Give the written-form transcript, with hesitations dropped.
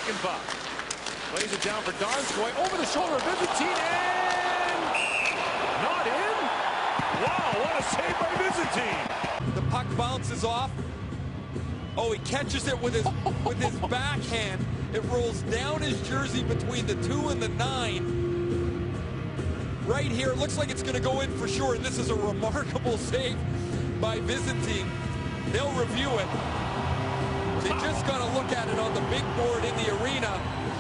second puck. Lays it down for Donskoy. Over the shoulder of Byzantine and not in. Wow, what a save by Byzantine. The puck bounces off. Oh, he catches it with his backhand. It rolls down his jersey between the 2 and the 9. Right here, it looks like it's going to go in for sure. And this is a remarkable save by Byzantine. They'll review it. They just got to look at it on the big board in the arena.